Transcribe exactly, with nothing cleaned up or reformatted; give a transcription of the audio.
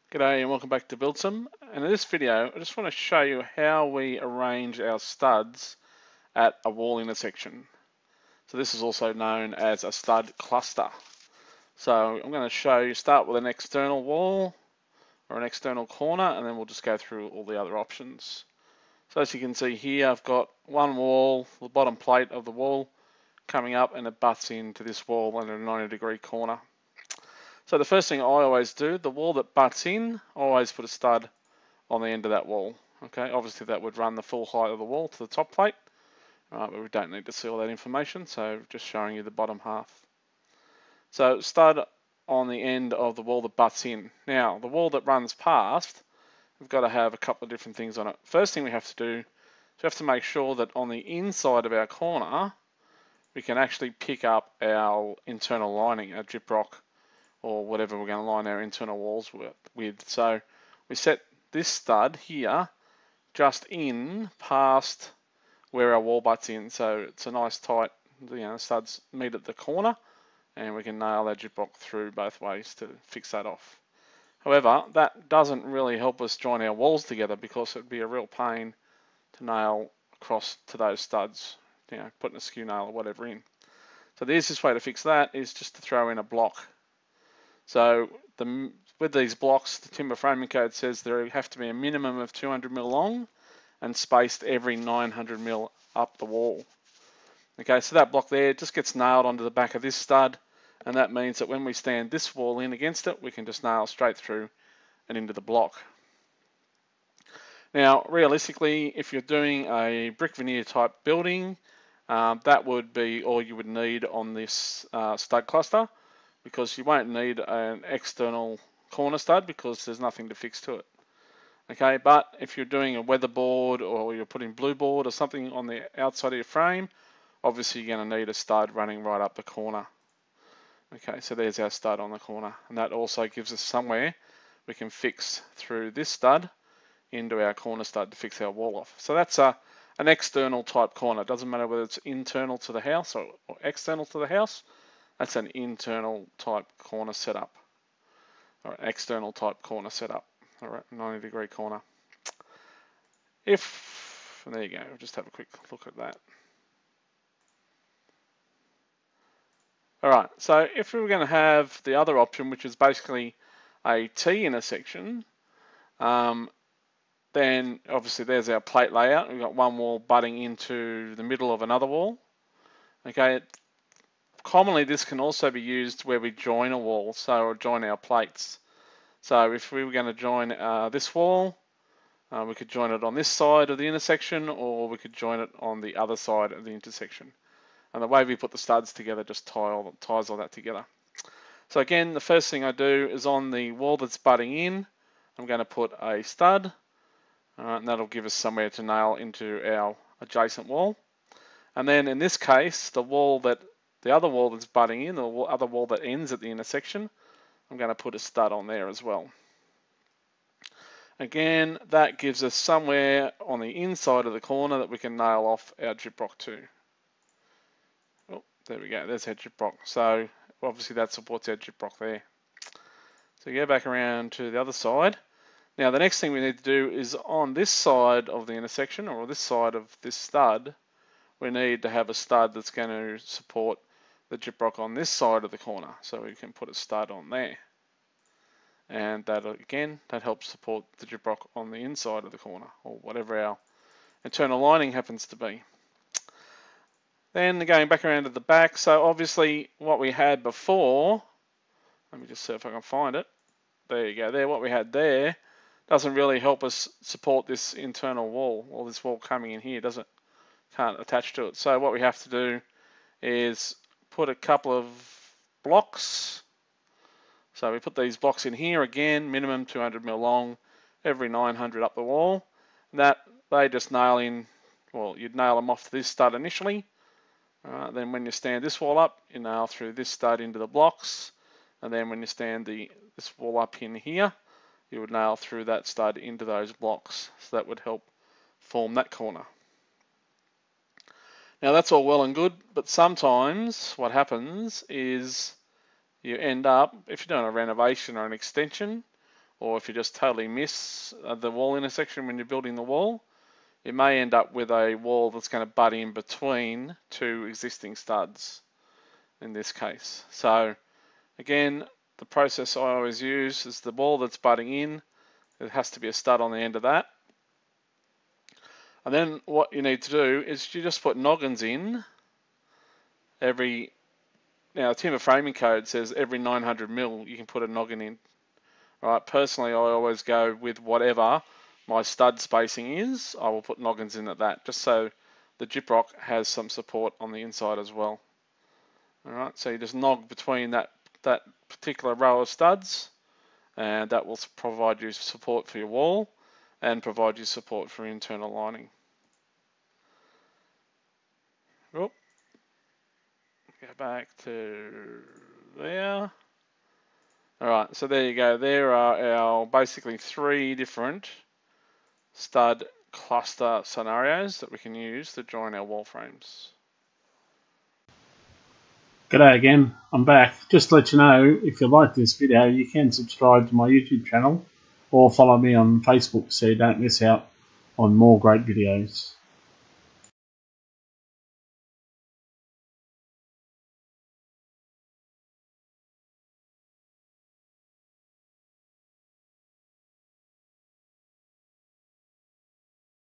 G'day and welcome back to Buildsum. And in this video, I just want to show you how we arrange our studs at a wall intersection. So this is also known as a stud cluster. So I'm going to show you, start with an external wall or an external corner, and then we'll just go through all the other options. So as you can see here, I've got one wall, the bottom plate of the wall coming up, and it butts into this wall in a ninety degree corner. So the first thing I always do, the wall that butts in, I always put a stud on the end of that wall. Okay, obviously that would run the full height of the wall to the top plate, uh, but we don't need to see all that information, so just showing you the bottom half. So stud on the end of the wall that butts in. Now, the wall that runs past, we've got to have a couple of different things on it. First thing we have to do is we have to make sure that on the inside of our corner, we can actually pick up our internal lining, our gyprock, or whatever we're going to line our internal walls with. So we set this stud here just in past where our wall butts in. So it's a nice tight, you know, studs meet at the corner, and we can nail our gyprock through both ways to fix that off. However, that doesn't really help us join our walls together because it'd be a real pain to nail across to those studs, you know, putting a skew nail or whatever in. So the easiest way to fix that is just to throw in a block. So the, with these blocks, the timber framing code says there have to be a minimum of two hundred mil long and spaced every nine hundred mil up the wall. Okay, so that block there just gets nailed onto the back of this stud, and that means that when we stand this wall in against it, we can just nail straight through and into the block. Now, realistically, if you're doing a brick veneer type building, um, that would be all you would need on this uh, stud cluster, because you won't need an external corner stud because there's nothing to fix to it. Okay, but if you're doing a weatherboard or you're putting blue board or something on the outside of your frame, obviously you're going to need a stud running right up the corner. Okay, so there's our stud on the corner, and that also gives us somewhere we can fix through this stud into our corner stud to fix our wall off. So that's a, an external type corner. It doesn't matter whether it's internal to the house or, or external to the house. That's an internal type corner setup, or an external type corner setup, all right, ninety degree corner. If, there you go, we'll just have a quick look at that. All right, so if we were going to have the other option, which is basically a T intersection, um, then obviously there's our plate layout. We've got one wall butting into the middle of another wall. Okay. Commonly, this can also be used where we join a wall, so or join our plates. So if we were going to join uh, this wall, uh, we could join it on this side of the intersection, or we could join it on the other side of the intersection. And the way we put the studs together just tie all, ties all that together. So again, the first thing I do is on the wall that's butting in, I'm going to put a stud, uh, and that'll give us somewhere to nail into our adjacent wall. And then in this case, the wall that The other wall that's butting in, the other wall that ends at the intersection, I'm going to put a stud on there as well. Again, that gives us somewhere on the inside of the corner that we can nail off our gyprock to. Oh, there we go, there's our gyprock. So obviously that supports our gyprock there. So go back around to the other side. Now the next thing we need to do is on this side of the intersection, or this side of this stud, we need to have a stud that's going to support the gyprock on this side of the corner, so we can put a stud on there, and that again that helps support the gyprock on the inside of the corner, or whatever our internal lining happens to be. Then going back around to the back, so obviously what we had before, let me just see if I can find it, there you go, there what we had there doesn't really help us support this internal wall, or this wall coming in here doesn't can't attach to it. So what we have to do is put a couple of blocks. So we put these blocks in here again, minimum two hundred mil long, every nine hundred up the wall. That they just nail in, well, you'd nail them off to this stud initially. Uh, then when you stand this wall up, you nail through this stud into the blocks. And then when you stand the this wall up in here, you would nail through that stud into those blocks. So that would help form that corner. Now that's all well and good, but sometimes what happens is you end up, if you're doing a renovation or an extension, or if you just totally miss the wall intersection when you're building the wall, it may end up with a wall that's going to butt in between two existing studs in this case. So again, the process I always use is the wall that's butting in, there has to be a stud on the end of that. And then what you need to do is you just put noggins in every, now timber framing code says every nine hundred mil you can put a noggin in. All right, personally I always go with whatever my stud spacing is, I will put noggins in at that, just so the gyprock has some support on the inside as well. All right, so you just nog between that, that particular row of studs, and that will provide you support for your wall and provide you support for internal lining. Oh, go back to there. All right, so there you go. There are our basically three different stud cluster scenarios that we can use to join our wall frames. G'day again, I'm back. Just to let you know, if you like this video, you can subscribe to my YouTube channel or follow me on Facebook so you don't miss out on more great videos.